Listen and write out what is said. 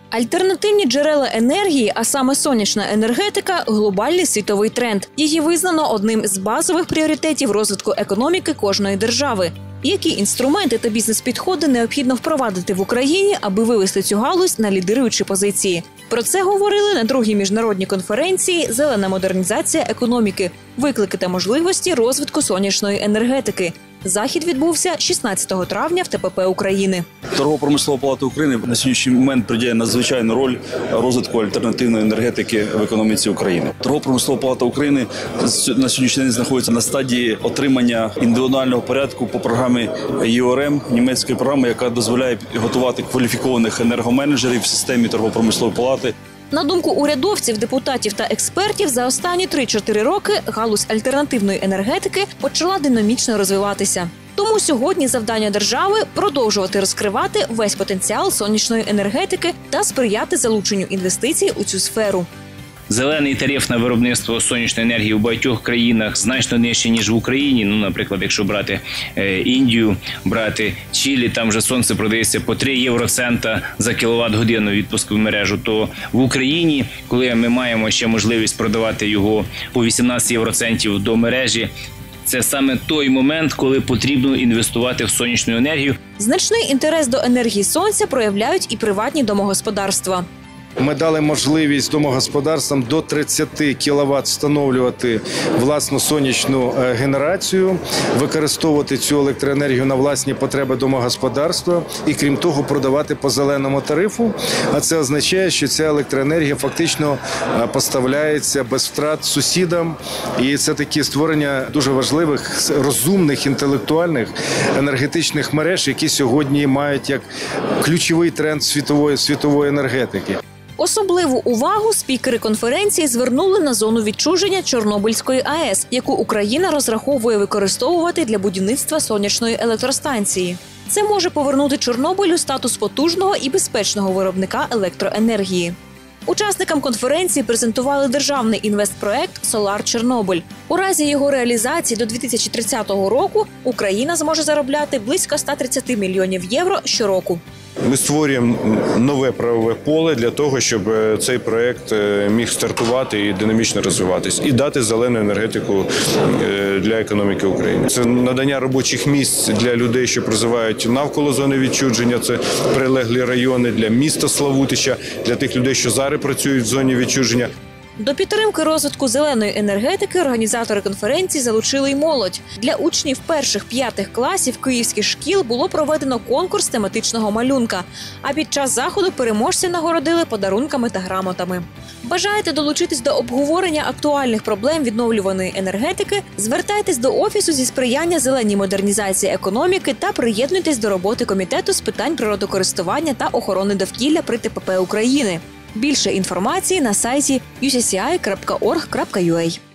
Альтернативні джерела енергії, а саме сонячна енергетика – глобальний світовий тренд. Її визнано одним з базових пріоритетів розвитку економіки кожної держави. Які інструменти та бізнес-підходи необхідно впровадити в Україні, аби вивести цю галузь на лідируючі позиції? Про це говорили на другій міжнародній конференції «Зелена модернізація економіки. Виклики та можливості розвитку сонячної енергетики». Захід відбувся 16 травня в ТПП України. Торгово-промислова палата України на сьогоднішній момент приділяє надзвичайну роль розвитку альтернативної енергетики в економіці України. Торгово-промислова палата України на сьогоднішній день знаходиться на стадії отримання індивідуального порядку по програмі ЄОРМ, німецької програми, яка дозволяє готувати кваліфікованих енергоменеджерів в системі торгово-промислової палати. На думку урядовців, депутатів та експертів, за останні 3-4 роки галузь альтернативної енергетики почала динамічно розвиватися. Тому сьогодні завдання держави – продовжувати розкривати весь потенціал сонячної енергетики та сприяти залученню інвестицій у цю сферу. Зелений тариф на виробництво сонячної енергії в багатьох країнах значно нижче, ніж в Україні. Наприклад, якщо брати Індію, брати Чилі, там вже сонце продається по 3 євроцента за кіловат-годину відпуску в мережу, то в Україні, коли ми маємо ще можливість продавати його по 18 євроцентів до мережі, це саме той момент, коли потрібно інвестувати в сонячну енергію. Значний інтерес до енергії сонця проявляють і приватні домогосподарства. Ми дали можливість домогосподарствам до 30 кВт встановлювати власну сонячну генерацію, використовувати цю електроенергію на власні потреби домогосподарства і, крім того, продавати по зеленому тарифу. А це означає, що ця електроенергія фактично поставляється без втрат сусідам. І це такі створення дуже важливих, розумних, інтелектуальних енергетичних мереж, які сьогодні мають як ключовий тренд світової енергетики. Особливу увагу спікери конференції звернули на зону відчуження Чорнобильської АЕС, яку Україна розраховує використовувати для будівництва сонячної електростанції. Це може повернути Чорнобилю статус потужного і безпечного виробника електроенергії. Учасникам конференції презентували державний інвестпроект «Солар Чорнобиль». У разі його реалізації до 2030 року Україна зможе заробляти близько 130 мільйонів євро щороку. Ми створюємо нове правове поле для того, щоб цей проєкт міг стартувати і динамічно розвиватись, і дати зелену енергетику для економіки України. Це надання робочих місць для людей, що проживають навколо зони відчуження, це прилеглі райони, для міста Славутича, для тих людей, що зараз працюють в зоні відчуження. До підтримки розвитку зеленої енергетики організатори конференції залучили й молодь. Для учнів 1-5 класів київських шкіл було проведено конкурс тематичного малюнка, а під час заходу переможців нагородили подарунками та грамотами. Бажаєте долучитись до обговорення актуальних проблем відновлюваної енергетики? Звертайтесь до Офісу зі сприяння зеленій модернізації економіки та приєднуйтесь до роботи Комітету з питань природокористування та охорони довкілля при ТПП України. Більше інформації на сайті ucci.org.ua.